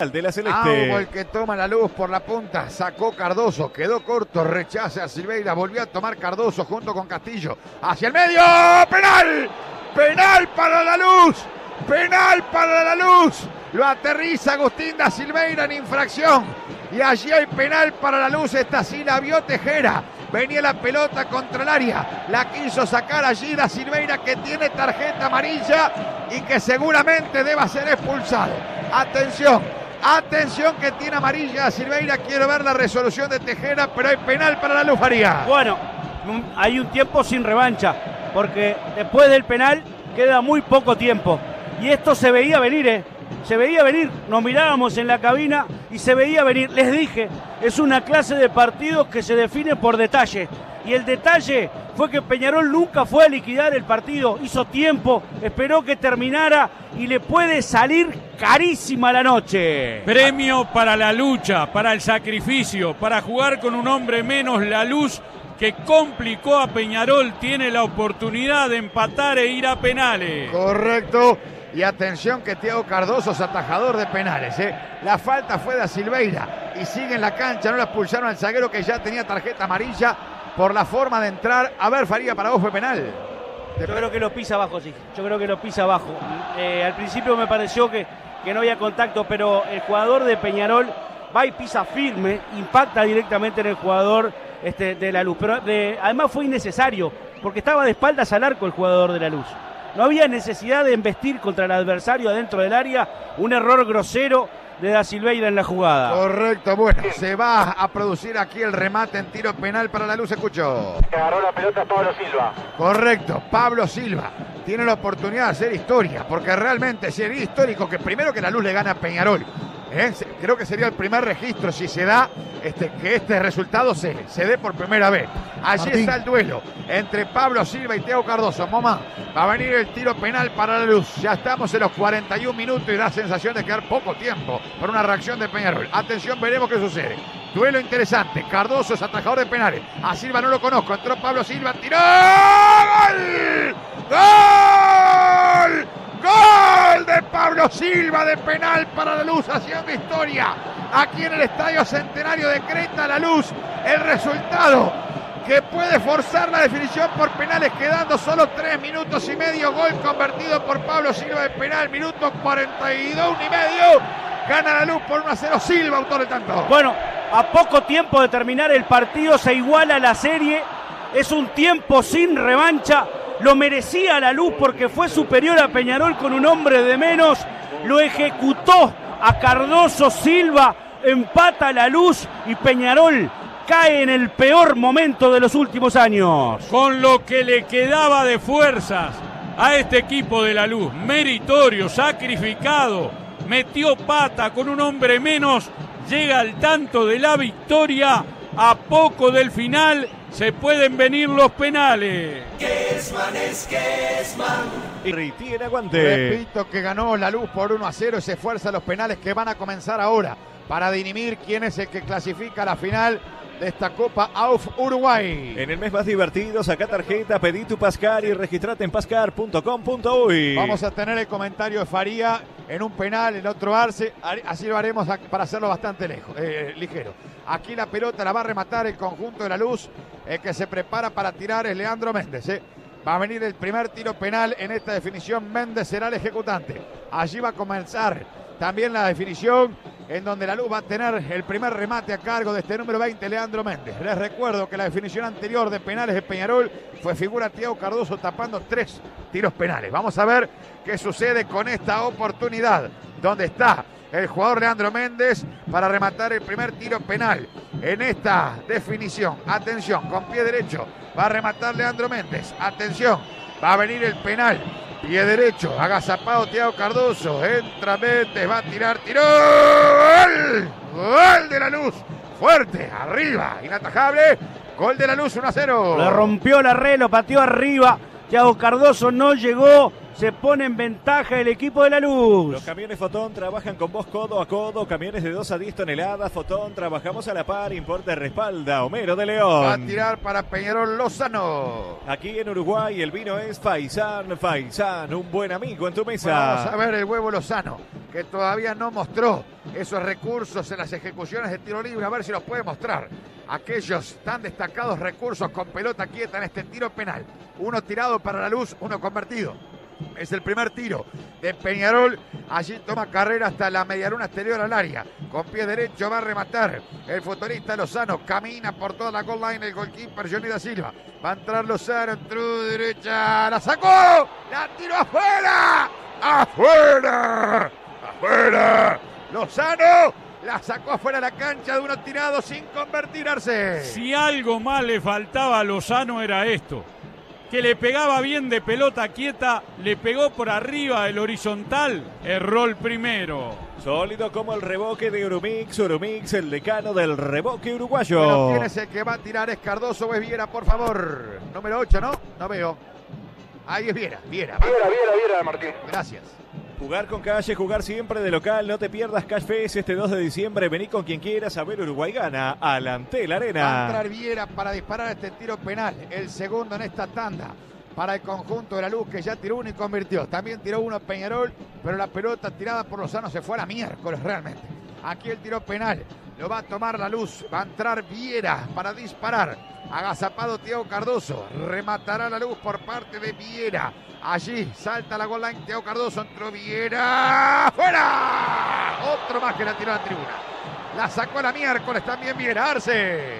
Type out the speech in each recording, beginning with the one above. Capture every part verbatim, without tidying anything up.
de la Celeste. Aubo el que toma la Luz por la punta, sacó Cardoso, quedó corto, rechaza a Silveira, volvió a tomar Cardoso junto con Castillo, hacia el medio, penal, penal para la Luz, penal para la Luz, lo aterriza Agustín da Silveira en infracción, y allí hay penal para la Luz, esta sí la vio Tejera. Venía la pelota contra el área, la quiso sacar allí da Silveira, que tiene tarjeta amarilla y que seguramente deba ser expulsado. Atención, atención que tiene amarilla Silveira, quiero ver la resolución de Tejera, pero hay penal para la Luz, Faría. Bueno, hay un tiempo sin revancha, porque después del penal queda muy poco tiempo. Y esto se veía venir, ¿eh? Se veía venir, nos mirábamos en la cabina y se veía venir. Les dije, es una clase de partidos que se define por detalle. Y el detalle fue que Peñarol nunca fue a liquidar el partido. Hizo tiempo, esperó que terminara y le puede salir carísima la noche. Premio para la lucha, para el sacrificio, para jugar con un hombre menos. La Luz, que complicó a Peñarol, tiene la oportunidad de empatar e ir a penales. Correcto. Y atención que Thiago Cardoso es atajador de penales, ¿eh? La falta fue de Silveira y sigue en la cancha, no la expulsaron al zaguero que ya tenía tarjeta amarilla por la forma de entrar. A ver, Faría, para vos fue penal. Yo creo que lo pisa abajo, sí. Yo creo que lo pisa abajo. Eh, al principio me pareció que, que no había contacto, pero el jugador de Peñarol va y pisa firme, impacta directamente en el jugador este, de la Luz. Pero de, además fue innecesario, porque estaba de espaldas al arco el jugador de la Luz. No había necesidad de embestir contra el adversario adentro del área. Un error grosero de da Silveira en la jugada. Correcto, bueno, se va a producir aquí el remate en tiro penal para la Luz, escucho. Agarró la pelota Pablo Silva. Correcto, Pablo Silva tiene la oportunidad de hacer historia, porque realmente sería histórico que primero que la Luz le gane a Peñarol. ¿Eh? Creo que sería el primer registro, si se da, este, que este resultado se, se dé por primera vez. Allí Martín. Está el duelo entre Pablo Silva y Thiago Cardoso. Momá, va a venir el tiro penal para la Luz. Ya estamos en los cuarenta y un minutos y da sensación de quedar poco tiempo por una reacción de Peñarol. Atención, veremos qué sucede. Duelo interesante. Cardoso es atajador de penales. A Silva no lo conozco. Entró Pablo Silva, tiró. ¡Gol! ¡Gol! ¡Gol de Pablo Silva de penal para la Luz, haciendo historia aquí en el Estadio Centenario de Creta? La Luz, el resultado que puede forzar la definición por penales, quedando solo tres minutos y medio. Gol convertido por Pablo Silva de penal, minuto cuarenta y dos y medio. Gana la Luz por uno a cero. Silva, autor del tanto. Bueno, a poco tiempo de terminar el partido se iguala la serie. Es un tiempo sin revancha. Lo merecía la Luz porque fue superior a Peñarol con un hombre de menos. Lo ejecutó a Cardoso. Silva, empata la Luz y Peñarol cae en el peor momento de los últimos años. Con lo que le quedaba de fuerzas a este equipo de la Luz. Meritorio, sacrificado, metió pata con un hombre menos. Llega al tanto de la victoria. A poco del final se pueden venir los penales. Kessman es Kessman. Y tiene aguante. Repito que ganó la Luz por uno a cero y se esfuerza los penales que van a comenzar ahora para dirimir quién es el que clasifica a la final de esta Copa A U F Uruguay. En el mes más divertido, saca tarjeta, pedí tu Pascar y registrate en pascar punto com punto uy. Vamos a tener el comentario de Faría en un penal, el otro Arce. Así lo haremos para hacerlo bastante lejos, eh, ligero. Aquí la pelota la va a rematar el conjunto de la Luz. El que se prepara para tirar es Leandro Méndez. Eh. Va a venir el primer tiro penal en esta definición. Méndez será el ejecutante. Allí va a comenzar también la definición, en donde la Luz va a tener el primer remate a cargo de este número veinte, Leandro Méndez. Les recuerdo que la definición anterior de penales de Peñarol fue figura Thiago Cardoso tapando tres tiros penales. Vamos a ver qué sucede con esta oportunidad, donde está el jugador Leandro Méndez para rematar el primer tiro penal en esta definición. Atención, con pie derecho va a rematar Leandro Méndez. Atención, va a venir el penal. Pie derecho, agazapado Thiago Cardoso. Entra Méndez, va a tirar, tiró. ¡Gol! ¡Gol de la Luz! Fuerte, arriba, inatajable. Gol de la Luz, uno a cero. Le rompió la red, lo pateó arriba. Thiago Cardoso no llegó. Se pone en ventaja el equipo de la Luz. Los camiones Fotón trabajan con vos codo a codo. Camiones de dos a diez toneladas. Fotón, trabajamos a la par. Importa, respalda. Homero de León. Va a tirar para Peñarol Lozano. Aquí en Uruguay el vino es Faisán. Faisán, un buen amigo en tu mesa. Vamos a ver el huevo Lozano, que todavía no mostró esos recursos en las ejecuciones de tiro libre, a ver si los puede mostrar. Aquellos tan destacados recursos con pelota quieta en este tiro penal. Uno tirado para la luz, uno convertido. Es el primer tiro de Peñarol. Allí toma carrera hasta la medialuna exterior al área. Con pie derecho va a rematar el futbolista Lozano. Camina por toda la goal line el goalkeeper Johnny da Silva. Va a entrar Lozano, entró derecha. ¡La sacó! ¡La tiró afuera! ¡Afuera! ¡Afuera! Lozano la sacó afuera de la cancha de uno tirado sin convertirse. Si algo más le faltaba a Lozano era esto. Que le pegaba bien de pelota quieta, le pegó por arriba del horizontal, erró el primero. Sólido como el reboque de Urumix, Urumix, el decano del reboque uruguayo. Bueno, ¿quién es el que va a tirar? ¿Es Cardoso o es Viera, por favor? Número ocho, ¿no? No veo. Ahí es Viera, Viera. Viera, Viera, Viera, Martín. Gracias. Jugar con calle, jugar siempre de local, no te pierdas Cash Fest este dos de diciembre, vení con quien quieras a ver Uruguay gana, Alantel Arena. Va a entrar Viera para disparar este tiro penal, el segundo en esta tanda para el conjunto de la luz que ya tiró uno y convirtió. También tiró uno Peñarol, pero la pelota tirada por Lozano se fue a la miércoles realmente. Aquí el tiro penal, lo va a tomar la luz, va a entrar Viera para disparar. Agazapado Thiago Cardoso, rematará la luz por parte de Viera. Allí salta la goal line, Thiago Cardoso, entró Viera, ¡fuera! Otro más que la tiró a la tribuna. La sacó a la miércoles también Viera, Arce.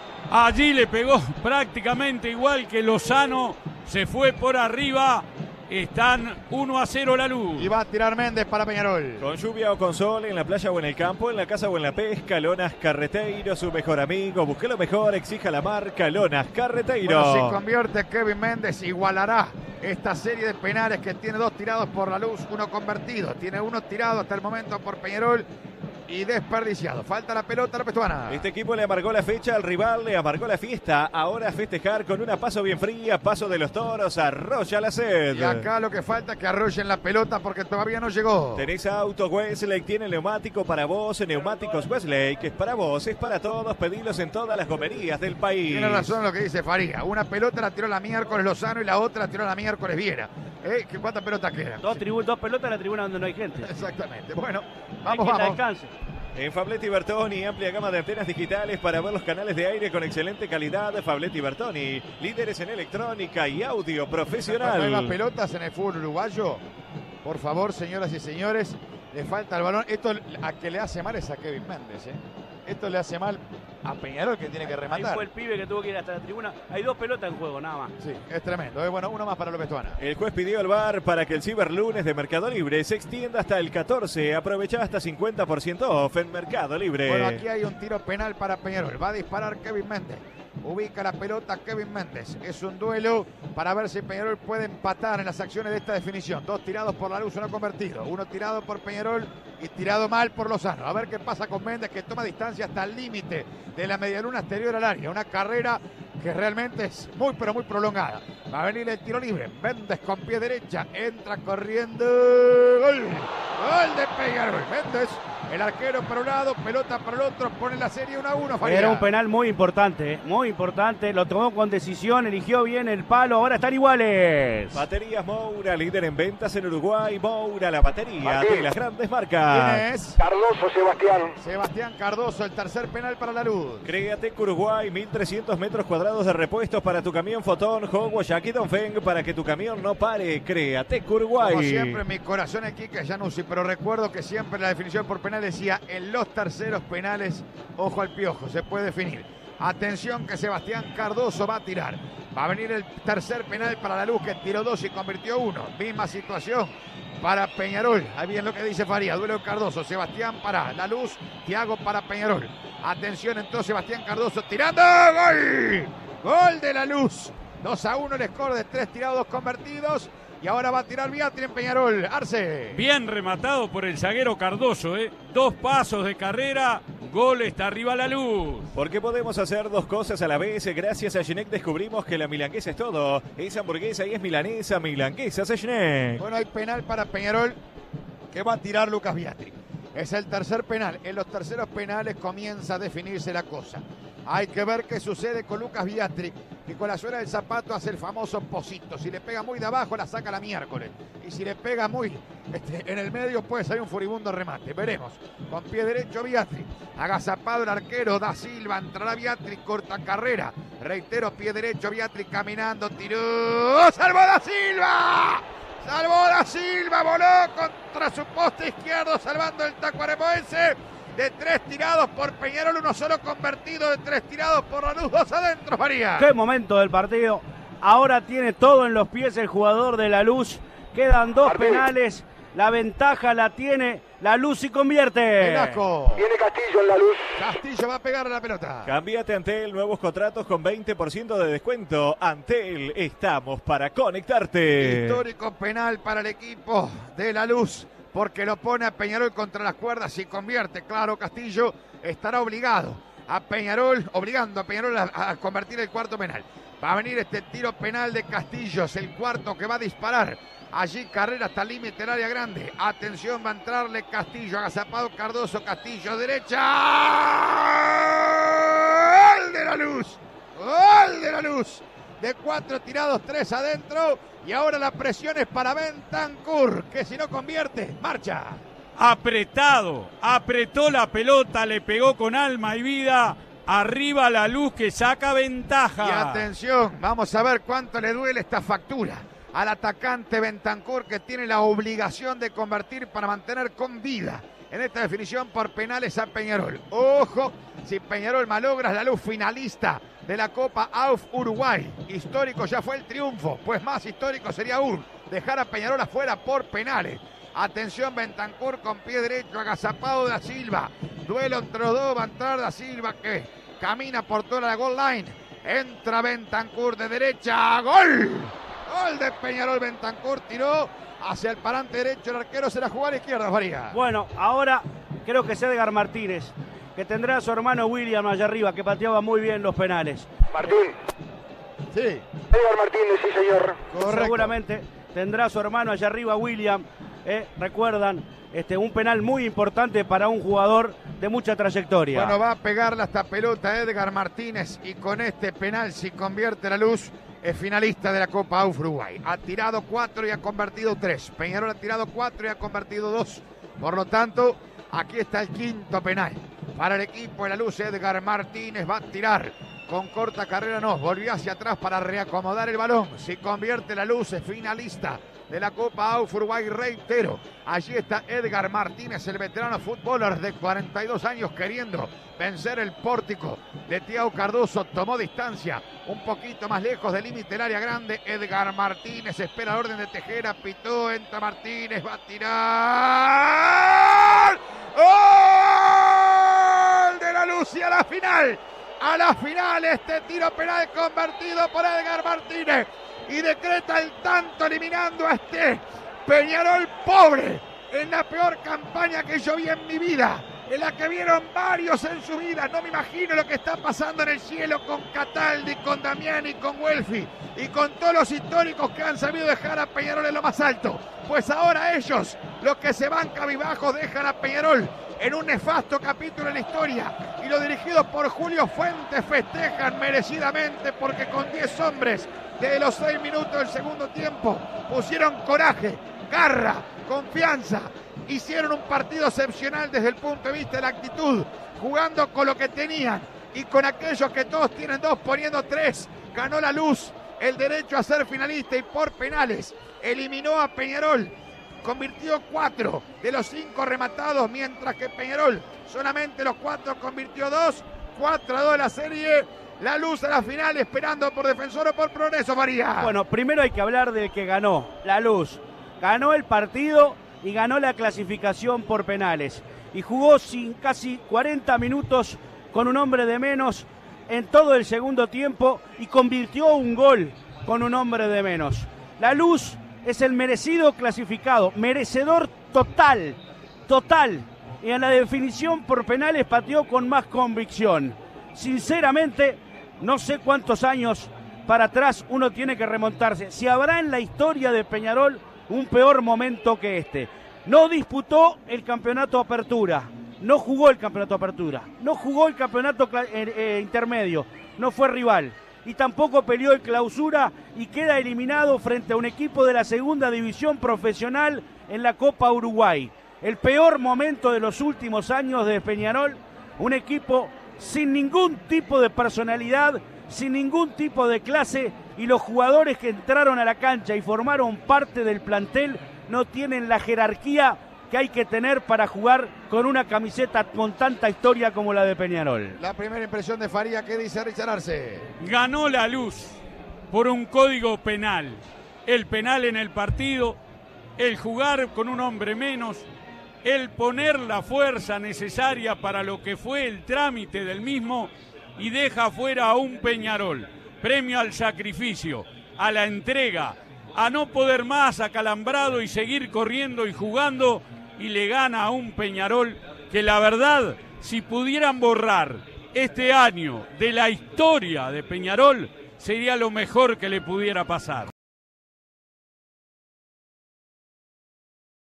Allí le pegó prácticamente igual que Lozano, se fue por arriba. Están uno a cero la luz. Y va a tirar Méndez para Peñarol. Con lluvia o con sol, en la playa o en el campo, en la casa o en la pesca, Lonas Carreteiro, su mejor amigo. Busque lo mejor, exija la marca Lonas Carreteiro. Bueno, si convierte Kevin Méndez, igualará esta serie de penales que tiene dos tirados por la luz, uno convertido. Tiene uno tirado hasta el momento por Peñarol y desperdiciado. Falta la pelota a la pestuana. Este equipo le amargó la fecha al rival, le amargó la fiesta. Ahora a festejar con una paso bien fría, paso de los toros, arrolla la sed. Y acá lo que falta es que arrollen la pelota porque todavía no llegó. Tenés auto Westlake, tiene neumático para vos, neumáticos Westlake, es para vos, es para todos, pedilos en todas las gomerías del país. Tiene razón lo que dice Faría. Una pelota la tiró la miércoles Lozano y la otra la tiró la miércoles Viera. ¿Eh? ¿Cuántas pelotas quedan? Dos, tribu- dos pelotas en la tribuna donde no hay gente. Exactamente. Bueno, Hay vamos, quien la vamos. descanse. En Fabletti Bertoni, amplia gama de antenas digitales para ver los canales de aire con excelente calidad. Fabletti Bertoni, líderes en electrónica y audio profesional. Nuevas pelotas en el fútbol uruguayo. Por favor, señoras y señores, le falta el balón. Esto a que le hace mal es a Kevin Méndez, ¿eh? Esto le hace mal a Peñarol que tiene que Ahí rematar. fue el pibe que tuvo que ir hasta la tribuna. Hay dos pelotas en juego, nada más. Sí, es tremendo. ¿eh? Bueno, uno más para López Tuana. El juez pidió al V A R para que el Ciberlunes de Mercado Libre se extienda hasta el catorce. Aprovecha hasta cincuenta por ciento off en Mercado Libre. Bueno, aquí hay un tiro penal para Peñarol. Va a disparar Kevin Méndez. Ubica la pelota Kevin Méndez. Es un duelo para ver si Peñarol puede empatar en las acciones de esta definición. Dos tirados por la luz, uno convertido. Uno tirado por Peñarol y tirado mal por Lozano. A ver qué pasa con Méndez, que toma distancia hasta el límite de la medialuna exterior al área. Una carrera que realmente es muy, pero muy prolongada. Va a venir el tiro libre. Méndez con pie derecha. Entra corriendo. ¡Gol! ¡Gol de Peñarol! Méndez, el arquero por un lado, pelota por el otro. Pone la serie uno a uno. Faría. Era un penal muy importante, ¿eh? Muy importante. Lo tomó con decisión, eligió bien el palo. Ahora están iguales. Baterías Moura, líder en ventas en Uruguay. Moura, la batería Martín. de las grandes marcas. ¿Quién es? Cardoso, Sebastián. Sebastián Cardoso, el tercer penal para la luz. Créate Uruguay, mil trescientos metros cuadrados de repuestos para tu camión Fotón, Hogo, Jackie Dongfeng, para que tu camión no pare. Créate Uruguay. Como siempre, en mi corazón es Kike Januzzi, pero recuerdo que siempre la definición por penal decía en los terceros penales, ojo al piojo, se puede definir. Atención que Sebastián Cardoso va a tirar. Va a venir el tercer penal para la luz que tiró dos y convirtió uno. Misma situación para Peñarol. Ahí bien lo que dice Faría. Duelo Cardoso. Sebastián para la luz. Thiago para Peñarol. Atención entonces Sebastián Cardoso tirando. ¡Gol! Gol de la luz. dos a uno el score de tres tirados, dos convertidos. Y ahora va a tirar Biatri en Peñarol. Arce. Bien rematado por el zaguero Cardoso, ¿eh? Dos pasos de carrera, gol está arriba a la luz. Porque podemos hacer dos cosas a la vez. Gracias a Genek descubrimos que la milanguesa es todo. Es hamburguesa y es milanesa, milanguesas a Genek. Bueno, hay penal para Peñarol que va a tirar Lucas Biatri. Es el tercer penal. En los terceros penales comienza a definirse la cosa. Hay que ver qué sucede con Lucas Biatri, que con la suela del zapato hace el famoso posito. Si le pega muy de abajo, la saca la miércoles. Y si le pega muy este, en el medio, puede salir un furibundo remate. Veremos. Con pie derecho Biatri. Agazapado el arquero Da Silva. Entrará Biatri, corta carrera. Reitero, pie derecho Biatri caminando. Tiró. ¡Salvó Da Silva! ¡Salvó Da Silva! Voló contra su poste izquierdo, salvando el tacuarembóense. De tres tirados por Peñarol, uno solo convertido, de tres tirados por la Luz, dos adentro, María. Qué momento del partido. Ahora tiene todo en los pies el jugador de la Luz. Quedan dos Martín. penales. La ventaja la tiene la Luz y convierte. Velasco. Viene Castillo en la Luz. Castillo va a pegar a la pelota. Cámbiate Antel, nuevos contratos con veinte por ciento de descuento. Antel, estamos para conectarte. Histórico penal para el equipo de la Luz, porque lo pone a Peñarol contra las cuerdas y convierte. Claro, Castillo estará obligado a Peñarol, obligando a Peñarol a, a convertir el cuarto penal. Va a venir este tiro penal de Castillo, es el cuarto que va a disparar. Allí Carrera hasta el límite del área grande. Atención, va a entrarle Castillo, agazapado Cardoso, Castillo, derecha. ¡Gol de la Luz! ¡Gol de la Luz! De cuatro tirados, tres adentro. Y ahora la presión es para Bentancur, que si no convierte, marcha. Apretado, apretó la pelota, le pegó con alma y vida. Arriba la Luz que saca ventaja. Y atención, vamos a ver cuánto le duele esta factura al atacante Bentancur, que tiene la obligación de convertir para mantener con vida en esta definición por penales a Peñarol. Ojo, si Peñarol malogra, la Luz finalista de la Copa A U F Uruguay. Histórico ya fue el triunfo, pues más histórico sería aún dejar a Peñarol afuera por penales. Atención, Bentancur con pie derecho, agazapado Da Silva. Duelo entre los dos, va a entrar Da Silva, que camina por toda la goal line. Entra Bentancur de derecha, ¡gol! Gol de Peñarol. Bentancur tiró hacia el parante derecho, el arquero será jugar a izquierda, Faría. Bueno, ahora creo que es Edgar Martínez, que tendrá a su hermano William allá arriba, que pateaba muy bien los penales. Martín. Sí. Edgar Martínez, sí señor. Correcto. Seguramente tendrá a su hermano allá arriba, William. Eh, recuerdan, este, un penal muy importante para un jugador de mucha trayectoria. Bueno, va a pegarle esta pelota Edgar Martínez, y con este penal, si convierte la Luz, es finalista de la Copa A U F Uruguay. Ha tirado cuatro y ha convertido tres. Peñarol ha tirado cuatro y ha convertido dos. Por lo tanto, aquí está el quinto penal para el equipo de la Luz. Edgar Martínez va a tirar con corta carrera, no, volvió hacia atrás para reacomodar el balón. Si convierte la Luz, es finalista de la Copa A U F Uruguay. Reitero, allí está Edgar Martínez, el veterano futbolero de cuarenta y dos años, queriendo vencer el pórtico de Thiago Cardoso. Tomó distancia un poquito más lejos del límite del área grande. Edgar Martínez espera la orden de Tejera, pitó, entra Martínez, va a tirar. ¡Gol de la Luz! Y a la final, a la final, este tiro penal convertido por Edgar Martínez, y decreta el tanto, eliminando a este Peñarol pobre en la peor campaña que yo vi en mi vida, en la que vieron varios en su vida. No me imagino lo que está pasando en el cielo con Cataldi, con Damiani, con Welfi y con todos los históricos que han sabido dejar a Peñarol en lo más alto. Pues ahora ellos, los que se van cabizbajos, dejan a Peñarol en un nefasto capítulo de la historia, y los dirigidos por Julio Fuentes festejan merecidamente, porque con diez hombres desde los seis minutos del segundo tiempo pusieron coraje, garra, confianza, hicieron un partido excepcional desde el punto de vista de la actitud, jugando con lo que tenían y con aquellos que todos tienen dos, poniendo tres. Ganó la Luz el derecho a ser finalista, y por penales eliminó a Peñarol. Convirtió cuatro de los cinco rematados, mientras que Peñarol solamente los cuatro convirtió dos. cuatro a dos la serie. La Luz a la final, esperando por Defensor o por Progreso, María. Bueno, primero hay que hablar del que ganó, la Luz. Ganó el partido y ganó la clasificación por penales. Y jugó sin casi cuarenta minutos con un hombre de menos en todo el segundo tiempo, y convirtió un gol con un hombre de menos. La Luz es el merecido clasificado, merecedor total, total. Y en la definición por penales pateó con más convicción. Sinceramente, no sé cuántos años para atrás uno tiene que remontarse. Si habrá en la historia de Peñarol un peor momento que este. no disputó el campeonato Apertura, no jugó el campeonato Apertura, no jugó el campeonato eh, eh, intermedio, no fue rival y tampoco peleó el Clausura y queda eliminado frente a un equipo de la segunda división profesional en la Copa Uruguay. El peor momento de los últimos años de Peñarol, un equipo sin ningún tipo de personalidad, sin ningún tipo de clase, y los jugadores que entraron a la cancha y formaron parte del plantel no tienen la jerarquía que hay que tener para jugar con una camiseta con tanta historia como la de Peñarol. La primera impresión de Faría, ¿qué dice Richard Arce? Ganó La Luz por un código penal. El penal en el partido, el jugar con un hombre menos, el poner la fuerza necesaria para lo que fue el trámite del mismo y deja fuera a un Peñarol. Premio al sacrificio, a la entrega, a no poder más, acalambrado y seguir corriendo y jugando, y le gana a un Peñarol que la verdad, si pudieran borrar este año de la historia de Peñarol, sería lo mejor que le pudiera pasar.